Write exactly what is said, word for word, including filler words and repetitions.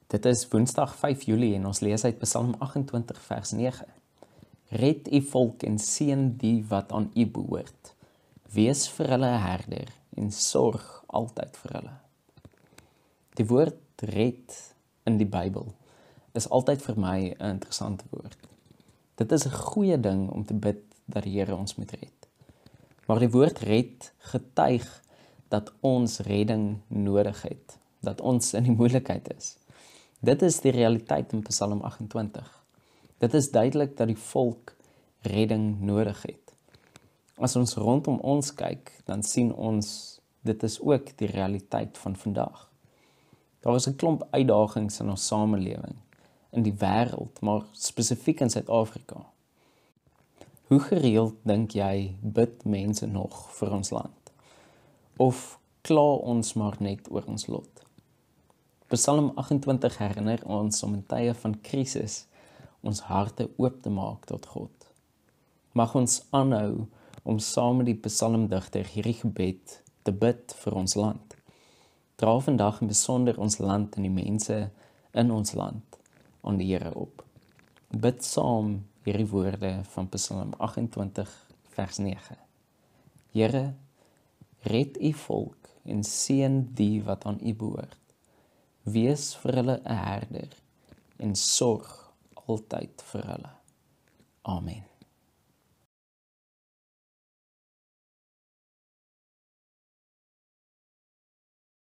Dit is Woensdag vyf Julie en ons lees uit Psalm agt-en-twintig vers nege. Red u volk en seën die wat aan u behoort. Wees vir hulle 'n herder en sorg altyd vir hulle. Die woord red in die Bybel is altyd vir my 'n interessante woord. Dit is 'n goeie ding om te bid dat die Here ons moet red. Maar die woord red getuig dat ons redding nodig het, dat ons in die moeilikheid is. Dit is die realiteit in Psalm agt-en-twintig. Dit is duidelik dat die volk redding nodig het. As ons rondom ons kyk, dan sien ons, dit is ook die realiteit van vandag. Daar is 'n klomp uitdagings in ons samelewing, in die wêreld, maar spesifiek in Suid-Afrika. Hoe gereeld dink jy bid mense nog vir ons land? Of kla ons maar net oor ons lot? Psalm agt-en-twintig herinner ons om in tye van krisis ons harte oop te maak tot God. Mag ons aanhou om saam met die psalmdigter hierdie gebed te bid vir ons land. Dra vandag in besonder ons land en die mense in ons land aan die Here op. Bid saam hierdie woorde van Psalm agt-en-twintig vers nege. Here, red u volk en seën die wat aan u behoort. Wees vir hulle 'n herder en sorg altyd vir hulle. Amen.